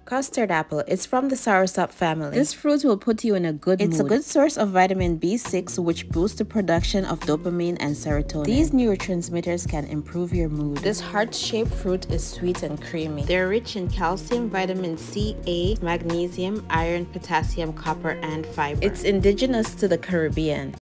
Custard apple. It's from the soursop family. This fruit will put you in a good mood. It's a good source of vitamin B6, which boosts the production of dopamine and serotonin. These neurotransmitters can improve your mood. This heart-shaped fruit is sweet and creamy. They're rich in calcium, vitamin C, A, magnesium, iron, potassium, copper, and fiber. It's indigenous to the Caribbean.